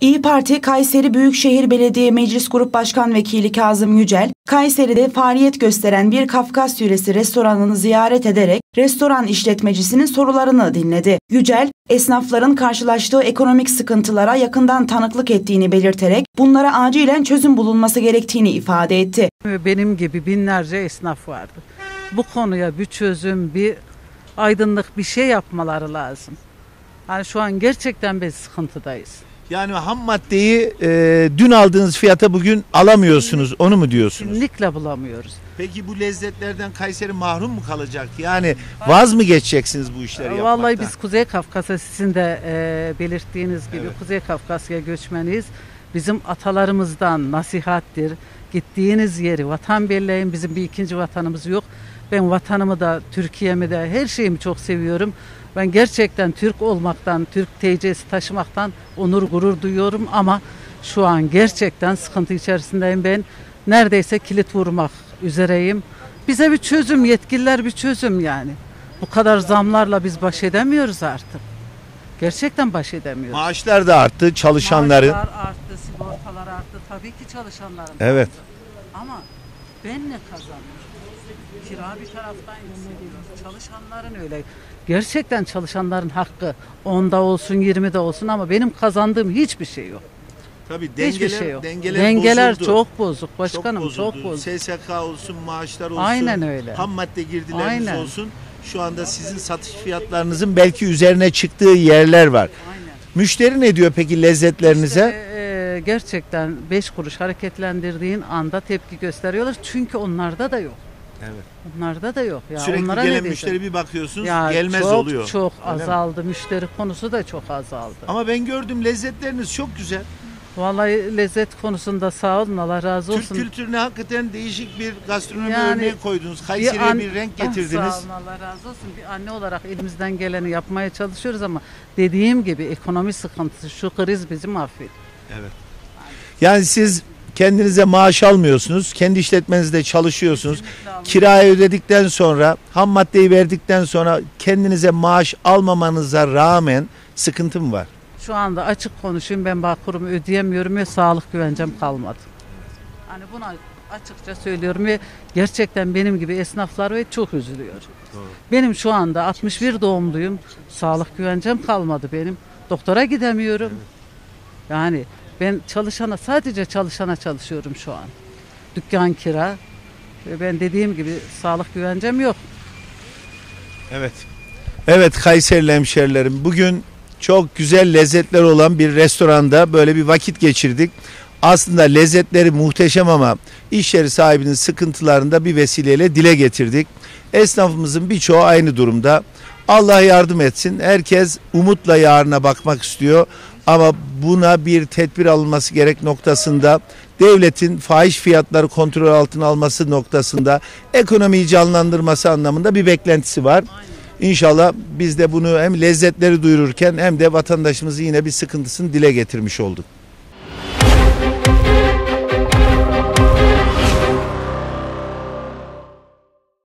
İYİ Parti Kayseri Büyükşehir Belediye Meclis Grup Başkan Vekili Kazım Yücel, Kayseri'de faaliyet gösteren bir Kafkas yöresi restoranını ziyaret ederek restoran işletmecisinin sorularını dinledi. Yücel, esnafların karşılaştığı ekonomik sıkıntılara yakından tanıklık ettiğini belirterek bunlara acilen çözüm bulunması gerektiğini ifade etti. Benim gibi binlerce esnaf vardı. Bu konuya bir çözüm, bir aydınlık bir şey yapmaları lazım. Yani şu an gerçekten biz sıkıntıdayız. Yani ham maddeyi dün aldığınız fiyata bugün alamıyorsunuz, onu mu diyorsunuz? Kesinlikle bulamıyoruz. Peki bu lezzetlerden Kayseri mahrum mu kalacak? Yani vaz mı geçeceksiniz bu işleri yapmaktan? Vallahi biz Kuzey Kafkasya, sizin de belirttiğiniz gibi evet. Kuzey Kafkasya göçmeniyiz. Bizim atalarımızdan nasihattir. Gittiğiniz yeri vatan belleyin. Bizim bir ikinci vatanımız yok. Ben vatanımı da, Türkiye'mi de, her şeyimi çok seviyorum. Ben gerçekten Türk olmaktan, Türk TC'si taşımaktan onur gurur duyuyorum ama şu an gerçekten sıkıntı içerisindeyim ben. Neredeyse kilit vurmak üzereyim. Bize bir çözüm, yetkililer bir çözüm yani. Bu kadar zamlarla biz baş edemiyoruz artık. Gerçekten baş edemiyoruz. Maaşlar da arttı, çalışanların. Maaşlar arttı, sigortalar arttı. Tabii ki çalışanların. Evet. Arttı. Ama ben ne kazanıyorum? Kira bir taraftan yükseliyor. Çalışanların öyle. Gerçekten çalışanların hakkı 10'da olsun 20'de olsun ama benim kazandığım hiçbir şey yok. Tabii hiçbir şey yok. Dengeler bozuldu. Çok bozuk başkanım, çok bozuk. SSK olsun, maaşlar olsun, aynen öyle. Ham madde girdileriniz aynen. olsun. Şu anda sizin satış fiyatlarınızın belki üzerine çıktığı yerler var. Aynen. Müşteri ne diyor peki lezzetlerinize? Gerçekten 5 kuruş hareketlendirdiğin anda tepki gösteriyorlar. Çünkü onlarda da yok. Evet. Onlarda da yok. Ya sürekli onlara gelen müşteri bir bakıyorsunuz ya gelmez çok, oluyor. Çok öyle azaldı. Mi? Müşteri konusu da çok azaldı. Ama ben gördüm lezzetleriniz çok güzel. Vallahi lezzet konusunda sağ olun, Allah razı olsun. Türk kültürüne hakikaten değişik bir gastronomi örneği koydunuz. Kayseri'ye bir renk getirdiniz. Sağ olun, Allah razı olsun. Bir anne olarak elimizden geleni yapmaya çalışıyoruz ama dediğim gibi ekonomi sıkıntısı, şu kriz bizi mahvetti. Evet. Yani siz kendinize maaş almıyorsunuz. Kendi işletmenizde çalışıyorsunuz. Kirayı ödedikten sonra, ham maddeyi verdikten sonra kendinize maaş almamanıza rağmen sıkıntı mı var? Şu anda açık konuşayım, ben Bağkur'umu ödeyemiyorum ve sağlık güvencem kalmadı. Hani buna açıkça söylüyorum ve gerçekten benim gibi esnaflar ve çok üzülüyor. Doğru. Benim şu anda 61 doğumluyum. Sağlık güvencem kalmadı benim. Doktora gidemiyorum. Evet. Yani ben sadece çalışana çalışıyorum şu an. Dükkan kira. Ve ben dediğim gibi sağlık güvencem yok. Evet. Evet Kayserili hemşerilerim, bugün çok güzel lezzetler olan bir restoranda böyle bir vakit geçirdik. Aslında lezzetleri muhteşem ama iş yeri sahibinin sıkıntılarını da bir vesileyle dile getirdik. Esnafımızın birçoğu aynı durumda. Allah yardım etsin. Herkes umutla yarına bakmak istiyor. Ama buna bir tedbir alınması gerek noktasında, devletin fahiş fiyatları kontrol altına alması noktasında, ekonomiyi canlandırması anlamında bir beklentisi var. İnşallah biz de bunu hem lezzetleri duyururken hem de vatandaşımızın yine bir sıkıntısını dile getirmiş olduk.